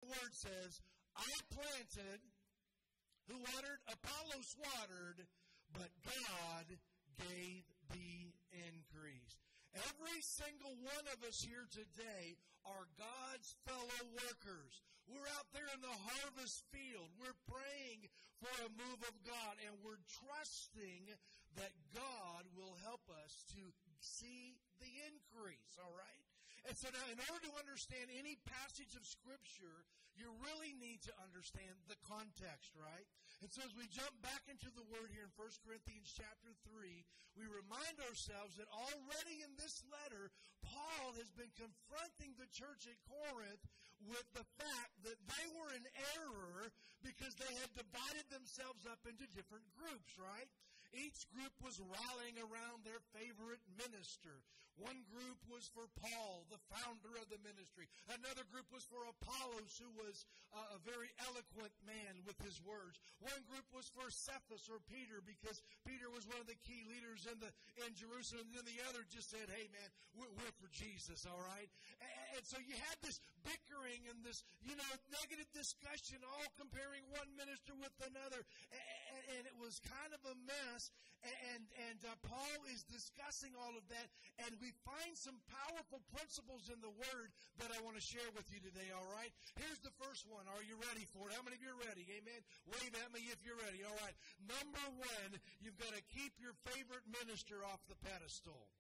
Word says, I planted, who watered? Apollos watered, but God gave the increase. Every single one of us here today are God's fellow workers. We're out there in the harvest field. We're praying for a move of God, and we're trusting that God will help us to see the increase, all right? And so now, in order to understand any passage of Scripture, you really need to understand the context, right? And so as we jump back into the Word here in 1 Corinthians chapter 3, we remind ourselves that already in this letter, Paul has been confronting the church at Corinth with the fact that they were in error because they had divided themselves up into different groups, right? Each group was rallying around their favorite minister. One group was for Paul, the founder of the ministry. Another group was for Apollos, who was a very eloquent man with his words. One group was for Cephas, or Peter, because Peter was one of the key leaders in Jerusalem. And then the other just said, hey man, we're for Jesus, all right? And so you had this bickering and this, negative discussion, all comparing one minister with another. And it was kind of a mess. And Paul is discussing all of that, and we find some powerful principles in the Word that I want to share with you today, all right? Here's the first one. Are you ready for it? How many of you are ready? Amen? Wave at me if you're ready. All right. Number one, you've got to keep your favorite minister off the pedestal.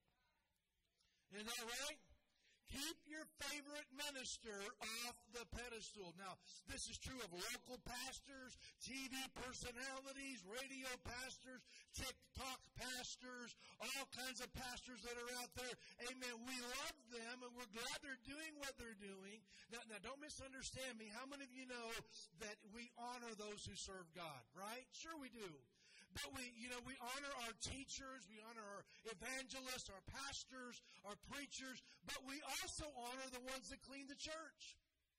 Isn't that right? Keep your favorite minister off the pedestal. Now, this is true of local pastors, TV personalities, radio pastors, TikTok pastors, all kinds of pastors that are out there. Amen. We love them, and we're glad they're doing what they're doing. Now, don't misunderstand me. How many of you know that we honor those who serve God, right? Sure we do. But we honor our teachers, we honor our evangelists, our pastors, our preachers, but we also honor the ones that clean the church.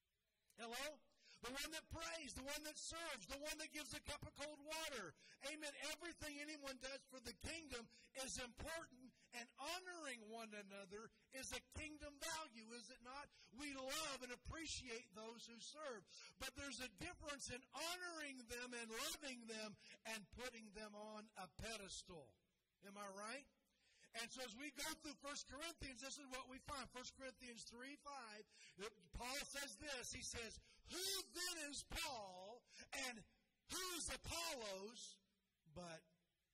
Hello? The one that prays, the one that serves, the one that gives a cup of cold water. Amen. Everything anyone does for the kingdom is important, and honoring one another is a kingdom value, is it not? We love and appreciate those who serve. But there's a difference in honoring them and loving them and putting them on a pedestal. Am I right? And so as we go through 1 Corinthians, this is what we find. 1 Corinthians 3:5, Paul says this. He says, who then is Paul and who's Apollos, but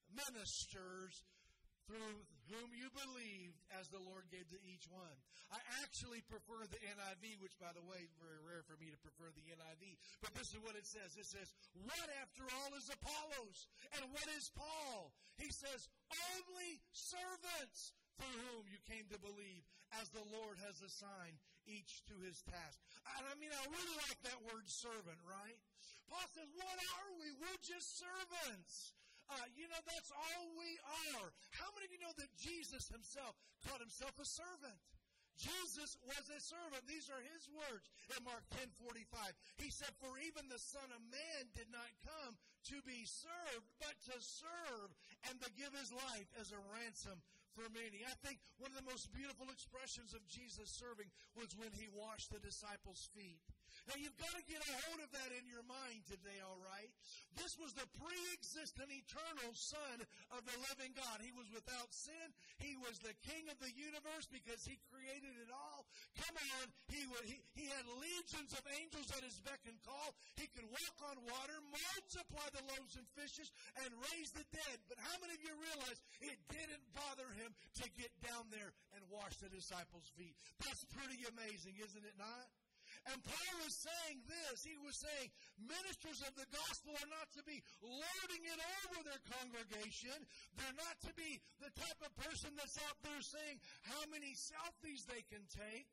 ministers through whom you believed as the Lord gave to each one. I actually prefer the NIV, which, by the way, is very rare for me to prefer the NIV. But this is what it says. It says, what after all is Apollos? And what is Paul? He says, only servants through whom you came to believe, as the Lord has assigned each to his task. And I really like that word servant, right? Paul says, what are we? We're just servants. That's all we are. How many of you know that Jesus himself called himself a servant? Jesus was a servant. These are his words in Mark 10:45. He said, for even the Son of Man did not come to be served, but to serve and to give his life as a ransom for many. I think one of the most beautiful expressions of Jesus serving was when he washed the disciples' feet. Now, you've got to get a hold of that in your mind today, all right? This was the pre-existent eternal Son of the living God. He was without sin. He was the King of the universe because he created it all. Come on. He had legions of angels at his beck and call. He could walk on water, multiply the loaves and fishes, and raise the dead. But how many of you realize it didn't bother him to get down there and wash the disciples' feet? That's pretty amazing, isn't it not? And Paul was saying this. He was saying ministers of the gospel are not to be lording it over their congregation. They're not to be the type of person that's out there saying how many selfies they can take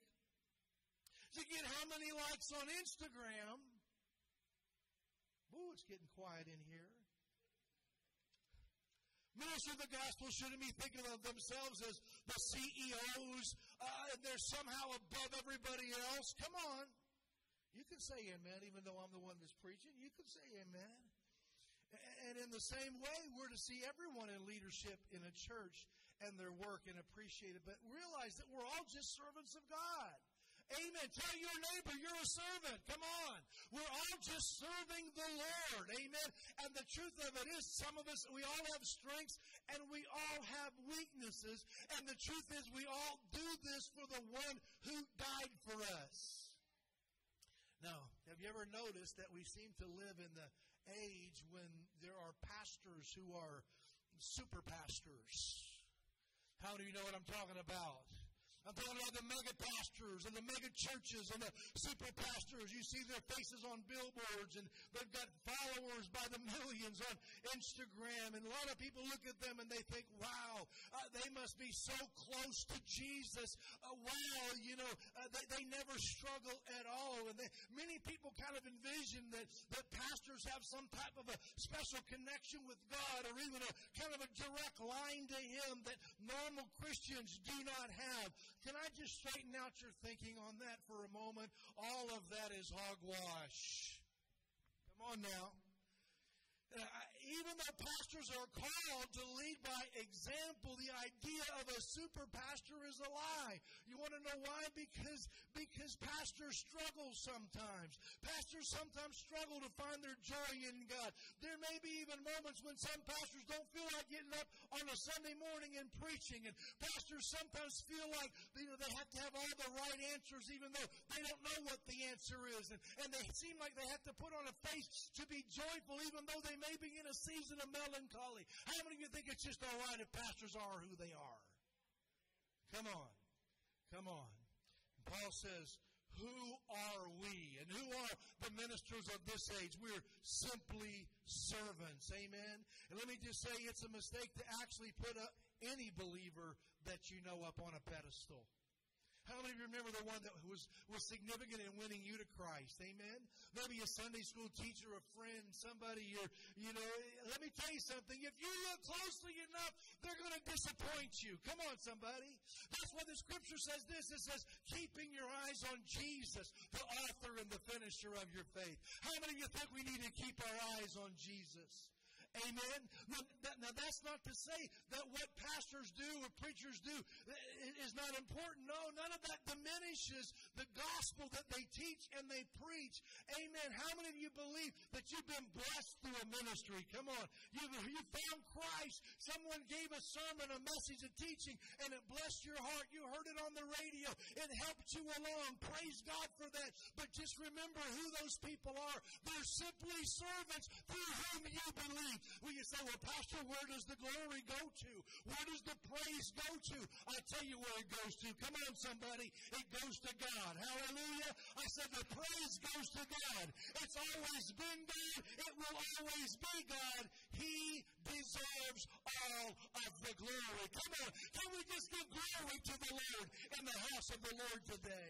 to get how many likes on Instagram. Ooh, it's getting quiet in here. Ministers of the gospel shouldn't be thinking of themselves as the CEOs. They're somehow above everybody else. Come on. You can say amen, even though I'm the one that's preaching. You can say amen. And in the same way, we're to see everyone in leadership in a church and their work and appreciate it. But realize that we're all just servants of God. Amen. Tell your neighbor you're a servant. Come on. just serving the Lord. Amen. And the truth of it is, some of us, we all have strengths and we all have weaknesses. And the truth is, we all do this for the one who died for us. Now, have you ever noticed that we seem to live in the age when there are pastors who are super pastors? How do you know what I'm talking about? I'm talking about the mega pastors and the mega churches and the super pastors. You see their faces on billboards, and they've got followers by the millions on Instagram. And a lot of people look at them and they think, wow, they must be so close to Jesus. Wow, they never struggle at all. And many people kind of envision that pastors have some type of a special connection with God, or even a kind of a direct line to Him that normal Christians do not have. Can I just straighten out your thinking on that for a moment? All of that is hogwash. Come on now. Even though pastors are called to lead by example, the idea of a super pastor is a lie. You want to know why? Because pastors struggle sometimes. Pastors sometimes struggle to find their joy in God. There may be even moments when some pastors don't feel like getting up on a Sunday morning and preaching. And pastors sometimes feel like they have to have all the right answers, even though they don't know what the answer is. And they seem like they have to put on a face to be joyful, even though they may be in a season of melancholy. How many of you think it's just all right if pastors are who they are? Come on. Come on. Paul says, who are we? And who are the ministers of this age? We're simply servants. Amen? And let me just say, it's a mistake to actually put any believer that you know up on a pedestal. How many of you remember the one that was significant in winning you to Christ? Amen? Maybe a Sunday school teacher, a friend, somebody let me tell you something. If you look closely enough, they're going to disappoint you. Come on, somebody. That's why the Scripture says this. It says, keeping your eyes on Jesus, the author and the finisher of your faith. How many of you think we need to keep our eyes on Jesus? Amen. Now, that's not to say that what pastors do or preachers do is not important. No, none of that diminishes the gospel that they teach and they preach. Amen. How many of you believe that you've been blessed through a ministry? Come on. You found Christ. Someone gave a sermon, a message, a teaching, and it blessed your heart. You heard it on the radio. It helped you along. Praise God for that. But just remember who those people are. They're simply servants through whom you believe. Well, you say, well, Pastor, where does the glory go to? Where does the praise go to? I tell you where it goes to. Come on, somebody. It goes to God. Hallelujah. I said the praise goes to God. It's always been God. It will always be God. He deserves all of the glory. Come on. Can we just give glory to the Lord in the house of the Lord today?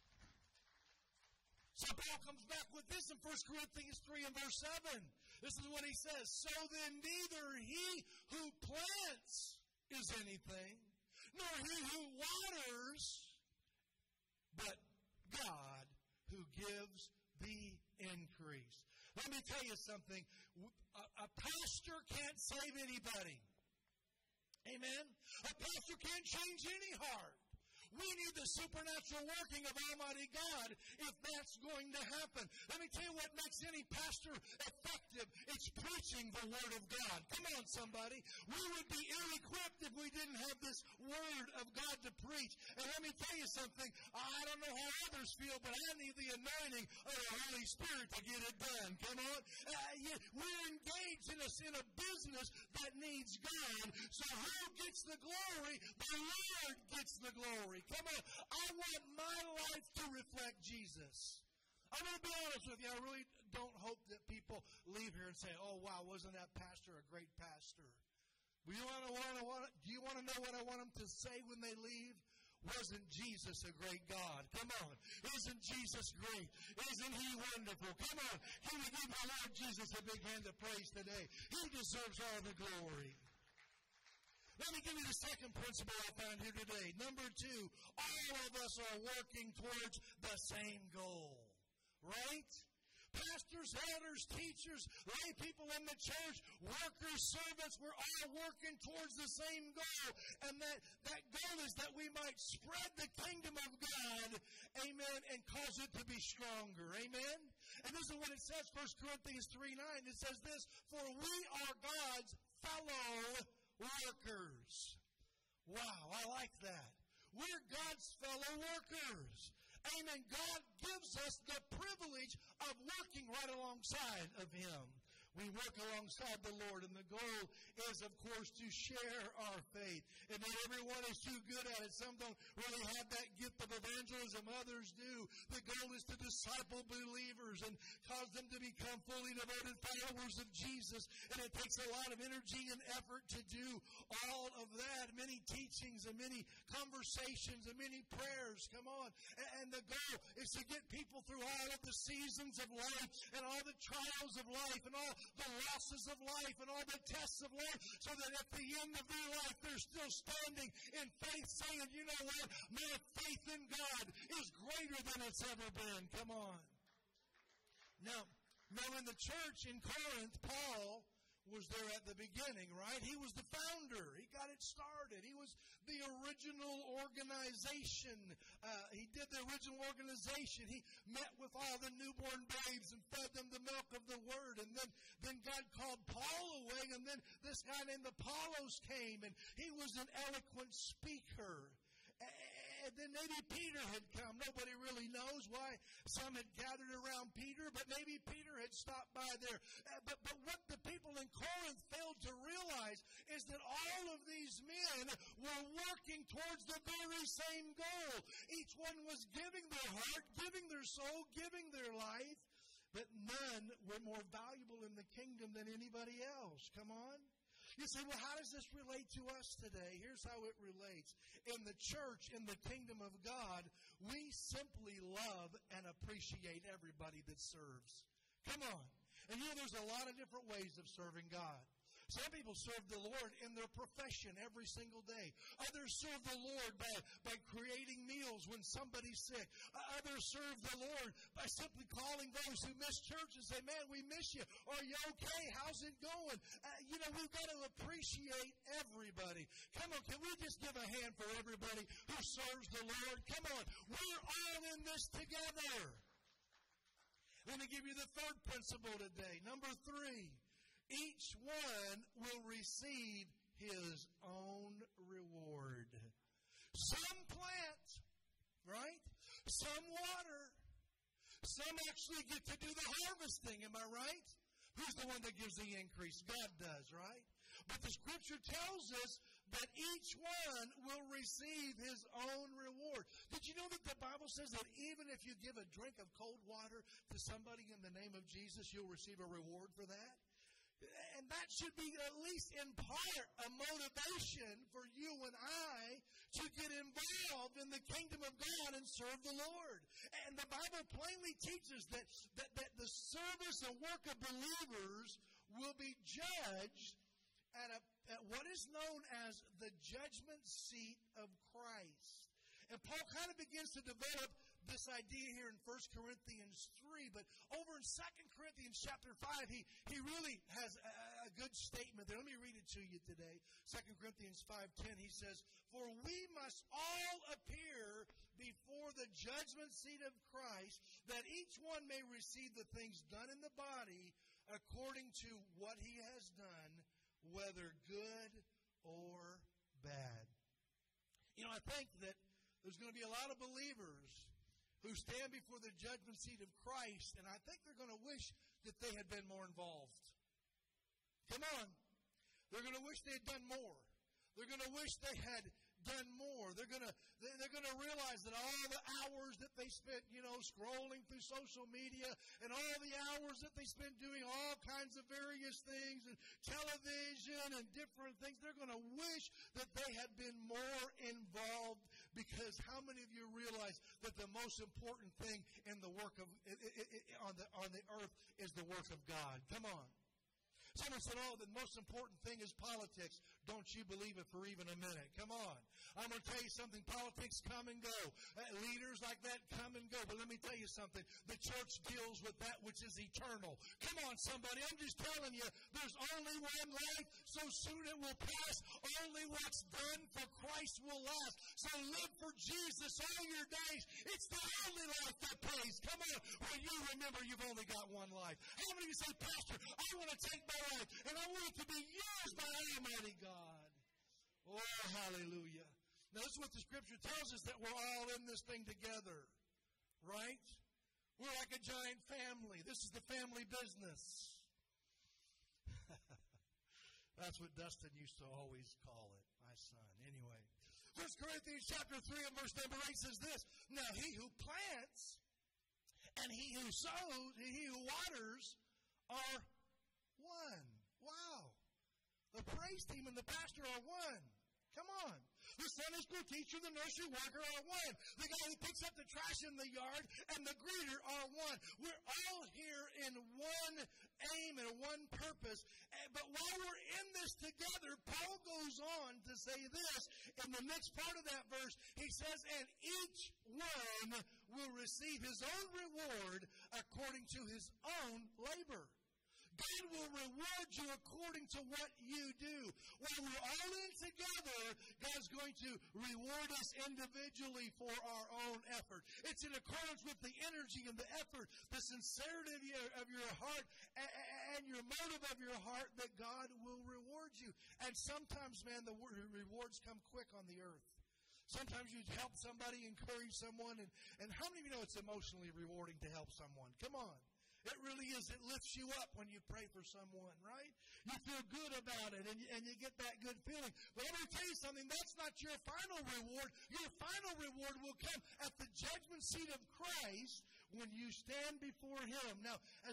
So Paul comes back with this in 1 Corinthians 3 and verse 7. This is what he says. So then neither he who plants is anything, nor he who waters, but God who gives the increase. Let me tell you something. A pastor can't save anybody. Amen? A pastor can't change any heart. We need the supernatural working of Almighty God if that's going to happen. Let me tell you what makes any pastor effective. It's preaching the Word of God. Come on, somebody. We would be ill-equipped if we didn't have this Word of God to preach. And let me tell you something. I don't know how others feel, but I need the anointing of the Holy Spirit to get it done. Come on. We're engaged in a business that needs God. So who gets the glory? The Lord gets the glory. Come on. I want my life to reflect Jesus. I'm going to be honest with you. I really don't hope that people leave here and say, oh, wow, wasn't that pastor a great pastor? Do you want to know what I want them to say when they leave? Wasn't Jesus a great God? Come on. Isn't Jesus great? Isn't He wonderful? Come on. Can we give the Lord Jesus a big hand of praise today? He deserves all the glory. Let me give you the second principle I found here today. Number 2, all of us are working towards the same goal. Right? Pastors pastors, elders, teachers, lay people in the church, workers, servants, we're all working towards the same goal. And that goal is that we might spread the kingdom of God, amen, and cause it to be stronger, amen? And this is what it says, 1 Corinthians 3:9. It says this, for we are God's fellow workers. Wow, I like that. We're God's fellow workers. Amen. God gives us the privilege of working right alongside of Him. We work alongside the Lord, and the goal is, of course, to share our faith. And not everyone is too good at it. Some don't really have that gift of evangelism. Others do. The goal is to disciple believers and cause them to become fully devoted followers of Jesus. And it takes a lot of energy and effort to do all of that. Many teachings and many conversations and many prayers. Come on. And the goal is to get people through all of the seasons of life and all the trials of life and all the losses of life and all the tests of life, so that at the end of their life they're still standing in faith saying, you know what, my faith in God is greater than it's ever been. Come on. Now in the church in Corinth, Paul was there at the beginning, right? He was the founder. He got it started. He was the original organization. He did the original organization. He met with all the newborn babes and fed them the milk of the word. And then God called Paul away, and then this guy named Apollos came, and he was an eloquent speaker. And then maybe Peter had come. Nobody really knows why some had gathered around Peter, but maybe Peter had stopped by there. But what the people in Corinth failed to realize is that all of these men were working towards the very same goal. Each one was giving their heart, giving their soul, giving their life, but none were more valuable in the kingdom than anybody else. Come on. You say, well, how does this relate to us today? Here's how it relates. In the church, in the kingdom of God, we simply love and appreciate everybody that serves. Come on. And there's a lot of different ways of serving God. Some people serve the Lord in their profession every single day. Others serve the Lord by creating meals when somebody's sick. Others serve the Lord by simply calling those who miss church and say, man, we miss you. Are you okay? How's it going? We've got to appreciate everybody. Come on, can we just give a hand for everybody who serves the Lord? Come on, we're all in this together. Let me give you the third principle today. Number 3. Each one will receive his own reward. Some plant, right? Some water. Some actually get to do the harvesting, am I right? Who's the one that gives the increase? God does, right? But the Scripture tells us that each one will receive his own reward. Did you know that the Bible says that even if you give a drink of cold water to somebody in the name of Jesus, you'll receive a reward for that? And that should be, at least in part, a motivation for you and I to get involved in the kingdom of God and serve the Lord. And the Bible plainly teaches that the service and work of believers will be judged at what is known as the judgment seat of Christ. And Paul kind of begins to develop this idea here in 1 Corinthians 3, but over in 2 Corinthians chapter 5, he really has a good statement there. Let me read it to you today. 2 Corinthians 5:10, he says, for we must all appear before the judgment seat of Christ, that each one may receive the things done in the body according to what he has done, whether good or bad. I think that there's going to be a lot of believers who stand before the judgment seat of Christ, and I think they're going to wish that they had been more involved. Come on. They're going to wish they had done more. They're going to wish they had done more. They're going to realize that all the hours that they spent, scrolling through social media, and all the hours that they spent doing all kinds of various things, and television and different things, they're going to wish that they had been more involved, because how many of you realize that the most important thing in the work of on the earth is the work of God? Come on. Someone said, the most important thing is politics. Don't you believe it for even a minute. Come on. I'm going to tell you something. Politics come and go. Leaders like that come and go. But let me tell you something. The church deals with that which is eternal. Come on, somebody. I'm just telling you, there's only one life, so soon it will pass. Only what's done for Christ will last. So live for Jesus all your days. It's the only life that pays. Come on. When you remember you've only got one life. How many of you say, Pastor, I want to take my life, and I want it to be used by Almighty God. Oh, hallelujah. Now, this is what the Scripture tells us, that we're all in this thing together. Right? We're like a giant family. This is the family business. That's what Dustin used to always call it, my son. Anyway, 1 Corinthians chapter 3 and verse number 8 says this, Now he who plants and he who sows, he who waters are one. Wow. The praise team and the pastor are one. Come on. The Sunday school teacher, the nursery worker are one. The guy who picks up the trash in the yard and the greeter are one. We're all here in one aim and one purpose. But while we're in this together, Paul goes on to say this. In the next part of that verse, he says, And each one will receive his own reward according to his own labor. God will reward you according to what you do. When we're all in together, God's going to reward us individually for our own effort. It's in accordance with the energy and the effort, the sincerity of your heart, and your motive of your heart that God will reward you. And sometimes, man, the rewards come quick on the earth. Sometimes you help somebody, encourage someone, and how many of you know it's emotionally rewarding to help someone? Come on. It really is. It lifts you up when you pray for someone, right? You feel good about it, and you get that good feeling. But I'm going to tell you something. That's not your final reward. Your final reward will come at the judgment seat of Christ when you stand before Him. Now, as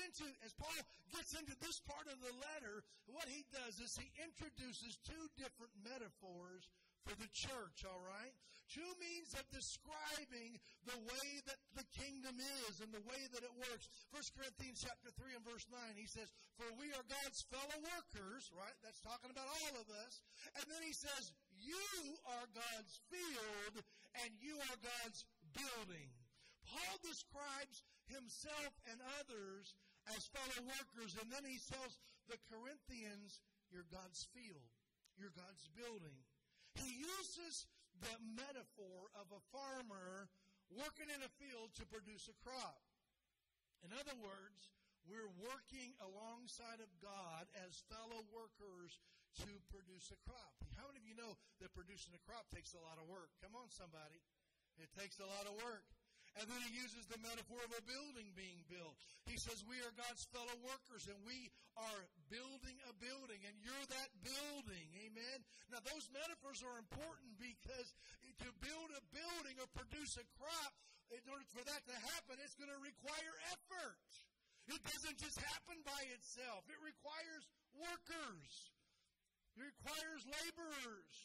Paul gets into this part of the letter, what he does is he introduces two different metaphors for the church, all right? Two means of describing the way that the kingdom is and the way that it works. 1 Corinthians chapter 3 and verse 9, he says, For we are God's fellow workers, right? That's talking about all of us. And then he says, You are God's field and you are God's building. Paul describes himself and others as fellow workers, and then he tells the Corinthians, You're God's field. You're God's building. He uses the metaphor of a farmer working in a field to produce a crop. In other words, we're working alongside of God as fellow workers to produce a crop. How many of you know that producing a crop takes a lot of work? Come on, somebody. It takes a lot of work. And then he uses the metaphor of a building being built. He says we are God's fellow workers and we are building a building and you're that building. Amen? Now those metaphors are important because to build a building or produce a crop, in order for that to happen, it's going to require effort. It doesn't just happen by itself. It requires workers. It requires laborers.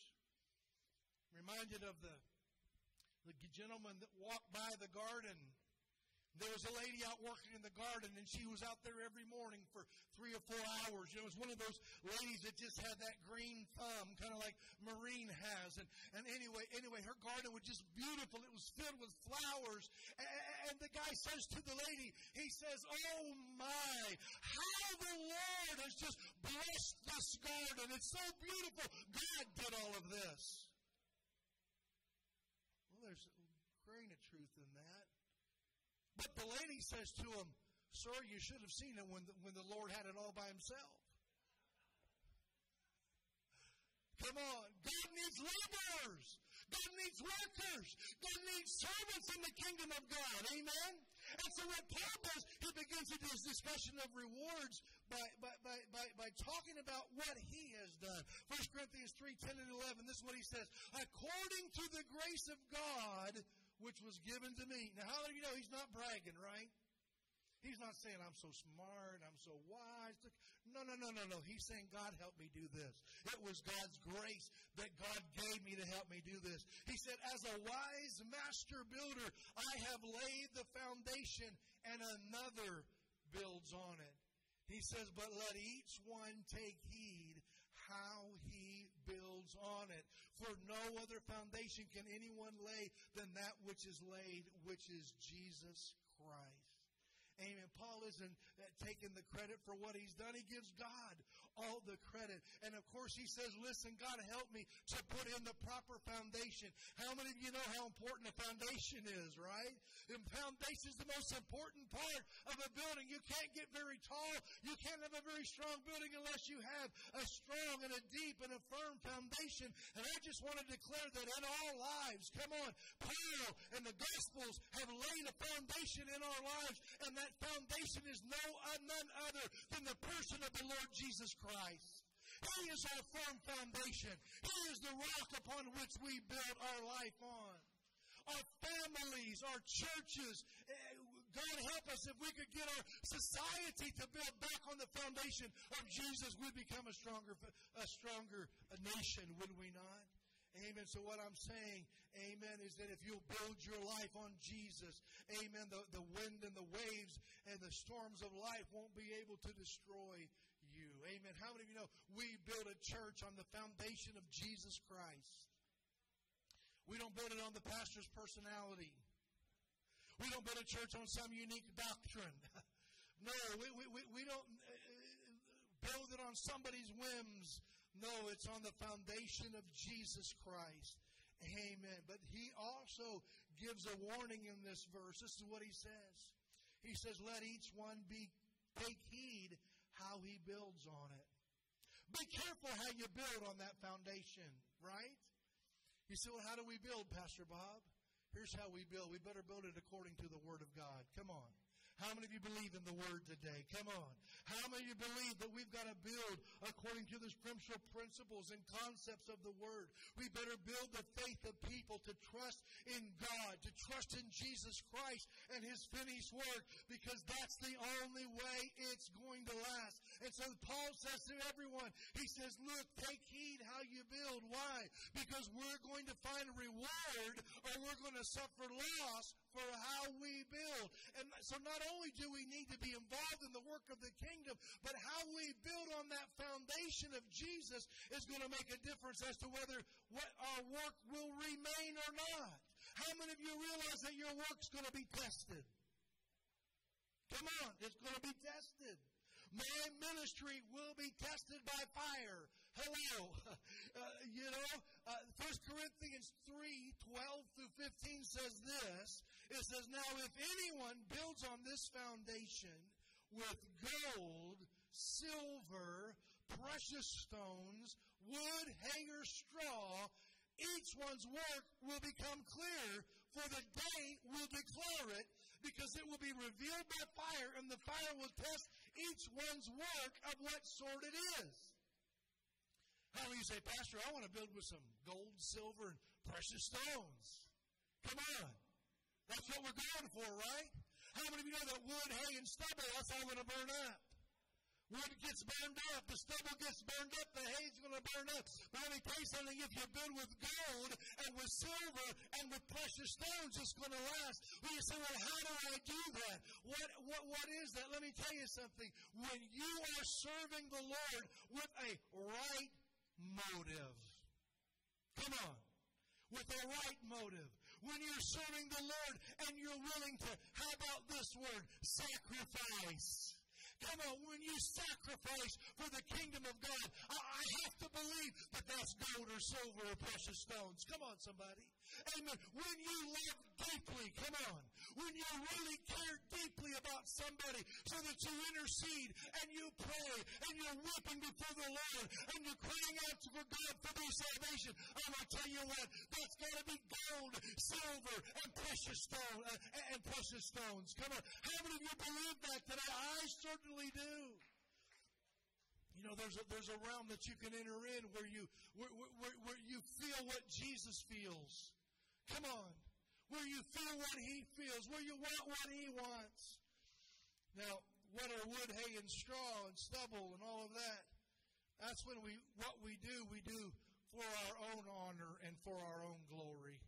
I'm reminded of the gentleman that walked by the garden. There was a lady out working in the garden, and she was out there every morning for 3 or 4 hours. You know, it was one of those ladies that just had that green thumb, kind of like Maureen has. And anyway, her garden was just beautiful. It was filled with flowers. And the guy says to the lady, he says, Oh my, how the Lord has just blessed this garden. It's so beautiful. God did all of this. There's a grain of truth in that. But the lady says to him, Sir, you should have seen it when the Lord had it all by himself. Come on. God needs laborers. God needs workers. God needs servants in the kingdom of God. Amen? And so what Paul does, he begins into his discussion of rewards by talking about what he has done. 1 Corinthians 3:10 and 11, this is what he says. According to the grace of God, which was given to me. Now, how many of you know he's not bragging, right? He's not saying, I'm so smart, I'm so wise. No. He's saying, God helped me do this. It was God's grace that God gave me to help me do this. He said, as a wise master builder, I have laid the foundation and another builds on it. He says, but let each one take heed how he builds on it. For no other foundation can anyone lay than that which is laid, which is Jesus Christ. Amen. Paul isn't taking the credit for what he's done. He gives God all the credit. And of course he says, listen, God help me to put in the proper foundation. How many of you know how important a foundation is, right? The foundation is the most important part of a building. You can't get very tall. You can't have a very strong building unless you have a strong and a deep and a firm foundation. And I just want to declare that in our lives, come on, Paul and the Gospels have laid a foundation in our lives, and that foundation is none other than the person of the Lord Jesus Christ. He is our firm foundation. He is the rock upon which we build our life on. Our families, our churches, God help us if we could get our society to build back on the foundation of Jesus, we'd become a stronger nation, would we not? Amen. So what I'm saying, amen, is that if you'll build your life on Jesus, amen, the wind and the waves and the storms of life won't be able to destroy you. Amen. How many of you know we build a church on the foundation of Jesus Christ? We don't build it on the pastor's personality. We don't build a church on some unique doctrine. No, we don't build it on somebody's whims. No, it's on the foundation of Jesus Christ. Amen. But he also gives a warning in this verse. This is what he says. He says, let each one take heed how he builds on it. Be careful how you build on that foundation, right? You say, well, how do we build, Pastor Bob? Here's how we build. We better build it according to the Word of God. Come on. How many of you believe in the Word today? Come on. How many of you believe that we've got to build according to the scriptural principles and concepts of the Word? We better build the faith of people to trust in God, to trust in Jesus Christ and His finished work, because that's the only way it's going to last. And so Paul says to everyone, he says, look, take heed how you build. Why? Because we're going to find reward, or we're going to suffer loss for how we build. And so not only do we need to be involved in the work of the kingdom, but how we build on that foundation of Jesus is going to make a difference as to whether what our work will remain or not. How many of you realize that your work's going to be tested? Come on, it's going to be tested. My ministry will be tested by fire. Hello. 1 Corinthians 3:12-15 says this. It says, now if anyone builds on this foundation with gold, silver, precious stones, wood, hay, or straw, each one's work will become clear, for the day will declare it, because it will be revealed by fire, and the fire will test each one's work of what sort it is. How do you say, Pastor, I want to build with some gold, silver, and precious stones? Come on. That's what we're going for, right? How many of you know that wood, hay, and stubble, that's all going to burn up? Wood gets burned up, the stubble gets burned up, the hay's going to burn up. But let me tell you something, if you build with gold and with silver and with precious stones, it's going to last. Well, you say, well, how do I do that? What is that? Let me tell you something. When you are serving the Lord with a right motive, come on, with a right motive. When you're serving the Lord and you're willing to, how about this word, sacrifice? Come on, when you sacrifice for the kingdom of God, I have to believe that that's gold or silver or precious stones. Come on, somebody. Amen. When you love deeply, come on. When you really care deeply about somebody so that you intercede and you pray and you're weeping before the Lord and you're crying out for God for their salvation, I'm going to tell you what, that's got to be gold, silver, and precious stones. Come on. How many of you believe that today? I certainly do. You know, there's a realm that you can enter in where you feel what Jesus feels. Come on. Where you feel what He feels. Where you want what He wants. Now, what are wood, hay, and straw and stubble and all of that? That's when what we do for our own honor and for our own glory.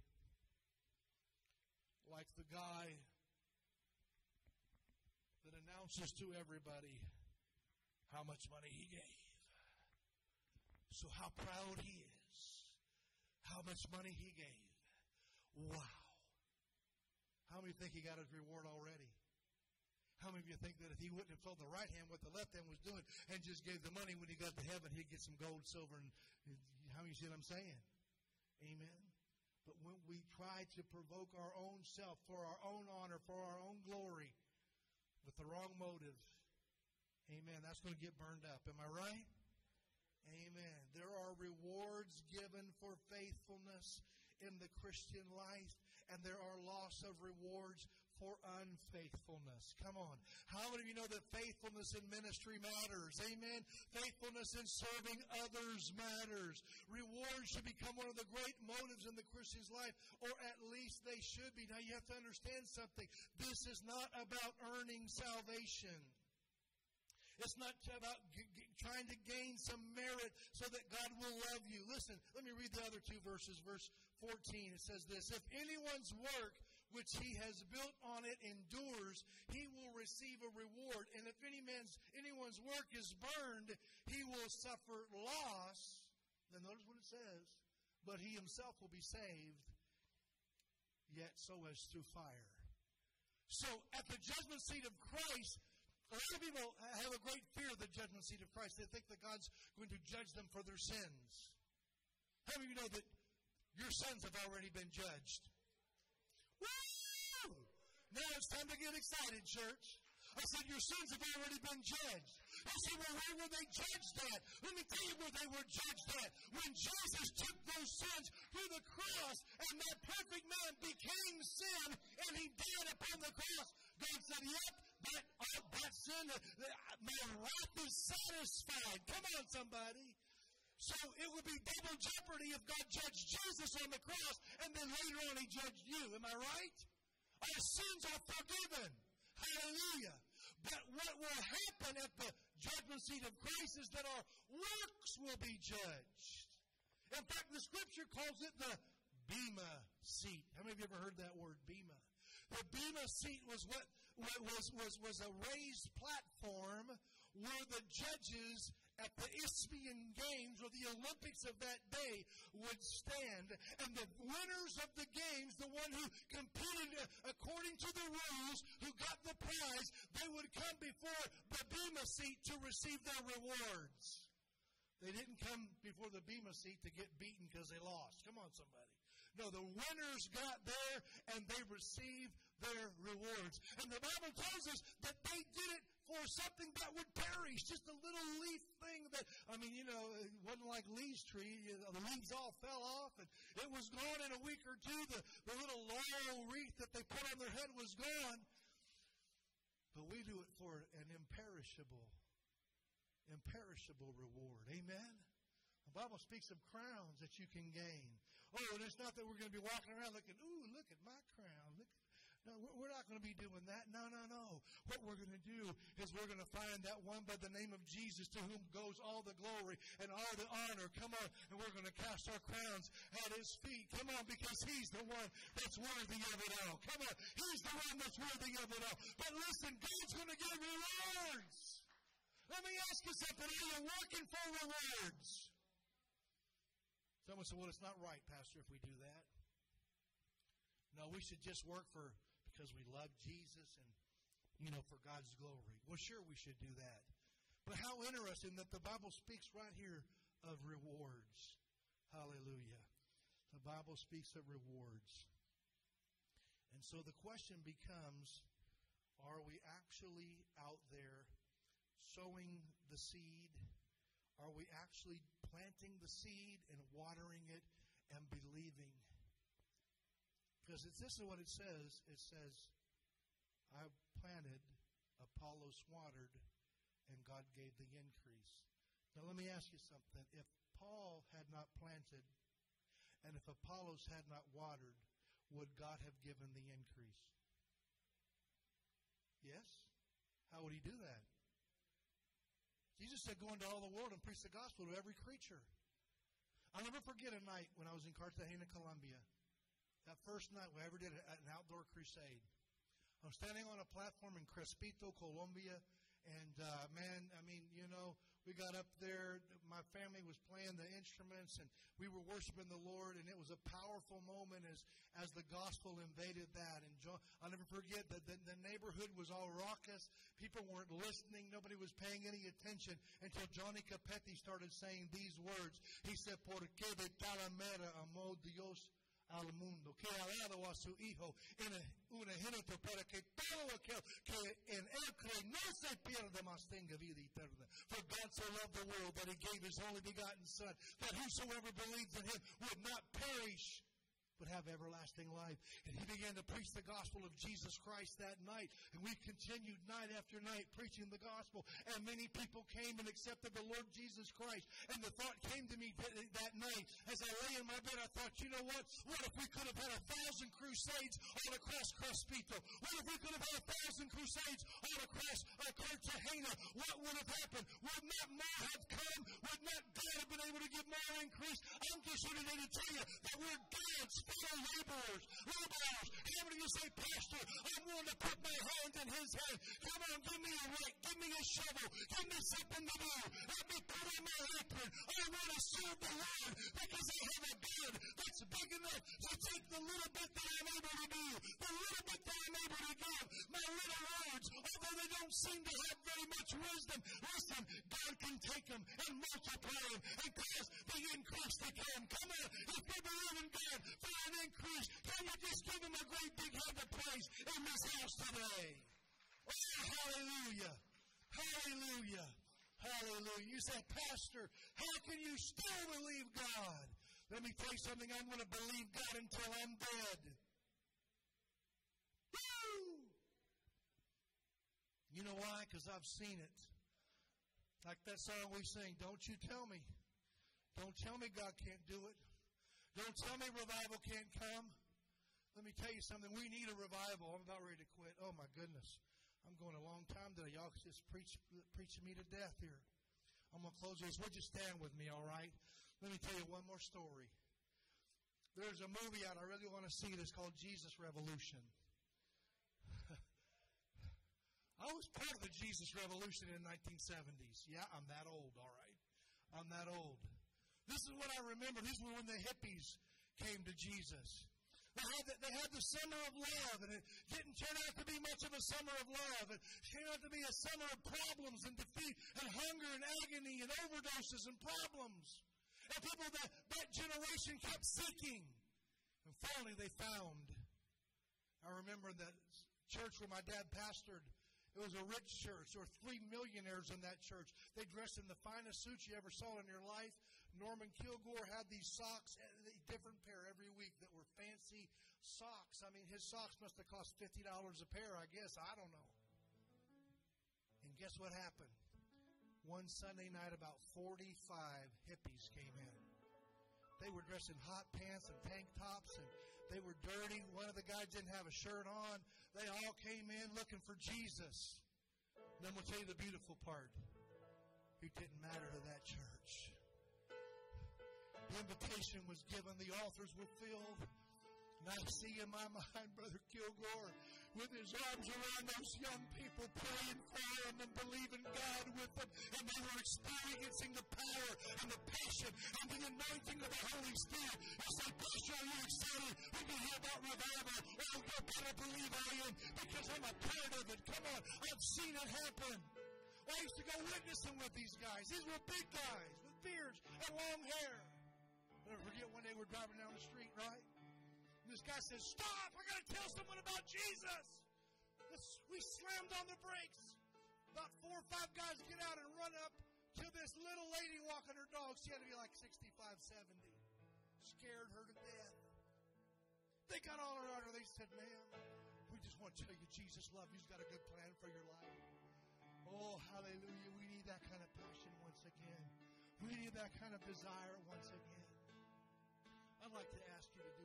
Like the guy that announces to everybody how much money he gave. So how proud he is. How much money he gave. Wow. How many think he got his reward already? How many of you think that if he wouldn't have told the right hand what the left hand was doing and just gave the money when he got to heaven, he'd get some gold, silver, and how many see what I'm saying? Amen. But when we try to provoke our own self for our own honor, for our own glory, with the wrong motive, amen, that's going to get burned up. Am I right? Amen. There are rewards given for faithfulness in the Christian life, and there are loss of rewards for unfaithfulness. Come on. How many of you know that faithfulness in ministry matters? Amen. Faithfulness in serving others matters. Rewards should become one of the great motives in the Christian's life, or at least they should be. Now you have to understand something. This is not about earning salvation. It's not about trying to gain some merit so that God will love you. Listen, let me read the other two verses. Verse 14, it says this, if anyone's work which he has built on it endures, he will receive a reward. And if anyone's work is burned, he will suffer loss. Now notice what it says. But he himself will be saved, yet so as through fire. So at the judgment seat of Christ, a lot of people have a great fear of the judgment seat of Christ. They think that God's going to judge them for their sins. How many of you know that your sins have already been judged? Woo! Now it's time to get excited, church. I said your sins have already been judged. You say, well, where were they judged at? Let me tell you where they were judged at. When Jesus took those sins to the cross, and that perfect man became sin, and he died upon the cross, God said, yep, that sin, my wrath is satisfied. Come on, somebody. So it would be double jeopardy if God judged Jesus on the cross, and then later on he judged you. Am I right? Our sins are forgiven. Hallelujah. But what will happen at the judgment seat of Christ is that our works will be judged. In fact, the scripture calls it the bema seat. How many of you ever heard that word, bema? The bema seat was was a raised platform where the judges at the Isthmian Games or the Olympics of that day would stand, and the winners of the games, the one who competed according to the rules, who got the prize, they would come before the bema seat to receive their rewards. They didn't come before the bema seat to get beaten because they lost. Come on, somebody. No, the winners got there and they received their rewards. And the Bible tells us that they did it for something that would perish. Just a little leaf thing that, it wasn't like Lee's tree. The leaves all fell off and it was gone in a week or two. The little laurel wreath that they put on their head was gone. But we do it for an imperishable reward. Amen? The Bible speaks of crowns that you can gain. Oh, and it's not that we're going to be walking around looking, ooh, look at my crown. No, we're not going to be doing that. No. What we're going to do is we're going to find that one by the name of Jesus to whom goes all the glory and all the honor. Come on, and we're going to cast our crowns at his feet. Come on, because he's the one that's worthy of it all. Come on, he's the one that's worthy of it all. But listen, God's going to give rewards. Let me ask you something. Are you working for rewards? Someone said, well, it's not right, Pastor, if we do that. No, we should just work because we love Jesus and, for God's glory. Well, sure, we should do that. But how interesting that the Bible speaks right here of rewards. Hallelujah. The Bible speaks of rewards. And so the question becomes, are we actually out there sowing the seed? Are we actually planting the seed and watering it and believing? Because this is what it says. It says, I planted, Apollos watered, and God gave the increase. Now let me ask you something. If Paul had not planted, and if Apollos had not watered, would God have given the increase? Yes? How would he do that? Jesus said, go into all the world and preach the gospel to every creature. I'll never forget a night when I was in Cartagena, Colombia. That first night we ever did an outdoor crusade. I'm standing on a platform in Crespito, Colombia, and we got up there. My family was playing the instruments, and we were worshiping the Lord, and it was a powerful moment as the gospel invaded that. And I'll never forget that the neighborhood was all raucous. People weren't listening. Nobody was paying any attention until Johnny Capetti started saying these words. He said, "Por qué de tal manera amó Dios al mundo, que ha dado a su Hijo unigénito para que todo aquel que en él cree no se pierda, mas tenga vida eterna. For God so loved the world that he gave his only begotten Son, that whosoever believes in him would not perish, but have everlasting life." And he began to preach the gospel of Jesus Christ that night. And we continued night after night preaching the gospel. And many people came and accepted the Lord Jesus Christ. And the thought came to me that night as I lay in my bed. I thought, you know what? What if we could have had 1,000 crusades all across Crespito? What if we could have had 1,000 crusades all across Cartagena? What would have happened? Would not more have come? Would not God have been able to give more increase? I'm just here today to tell you that we're God's fellow laborers. How many of you say, "Pastor, I'm willing to put my hand in his hand. Come on, give me a rake, give me a shovel, give me something to do. Let me put on my apron. I want to serve the Lord because I have a God that's big enough to take the little bit that I'm able to do, the little bit that I'm able to give. My little words, although they don't seem to have very much wisdom, listen, God can take them and multiply them and cause the increase to come. Come on, if you believe in God for an increase, can you just give him a great big hand of praise in this house today? Oh, hallelujah. Hallelujah. Hallelujah. You say, "Pastor, how can you still believe God?" Let me tell you something. I'm going to believe God until I'm dead. Woo! You know why? Because I've seen it. Like that song we sing, "Don't you tell me. Don't tell me God can't do it. Don't tell me revival can't come." Let me tell you something. We need a revival. I'm about ready to quit. Oh, my goodness. I'm going a long time today. Y'all just preaching me to death here. I'm going to close this. Would you stand with me, all right? Let me tell you one more story. There's a movie out I really want to see that's called Jesus Revolution. I was part of the Jesus Revolution in the 1970s. Yeah, I'm that old, all right. I'm that old. This is what I remember. This was when the hippies came to Jesus. They had the summer of love, and it didn't turn out to be much of a summer of love. It turned out to be a summer of problems and defeat and hunger and agony and overdoses and problems. And people that generation kept seeking. And finally they found. I remember that church where my dad pastored. It was a rich church. There were 3 millionaires in that church. They dressed in the finest suits you ever saw in your life. Norman Kilgore had these socks, a different pair every week that were fancy socks. I mean, his socks must have cost $50 a pair, I guess. I don't know. And guess what happened? One Sunday night, about 45 hippies came in. They were dressed in hot pants and tank tops, and they were dirty. One of the guys didn't have a shirt on. They all came in looking for Jesus. And I'm going to tell you the beautiful part. It didn't matter to that church. The invitation was given. The altars were filled. And I see in my mind Brother Kilgore with his arms around those young people, praying for them and believing God with them. And they were experiencing the power and the passion and the anointing of the Holy Spirit. I say, "Pastor, are you excited? We can hear about revival." Oh, you better believe I am, because I'm a part of it. Come on, I've seen it happen. I used to go witnessing with these guys. These were big guys with beards and long hair. I'll never forget one day we're driving down the street, right? And this guy says, "Stop! I got to tell someone about Jesus." We slammed on the brakes. About 4 or 5 guys get out and run up to this little lady walking her dog. She had to be like 65, 70. Scared her to death. They got all around her. They said, "Ma'am, we just want to tell you Jesus loves you. He's got a good plan for your life." Oh, hallelujah. We need that kind of passion once again. We need that kind of desire once again. I'd like to ask you today.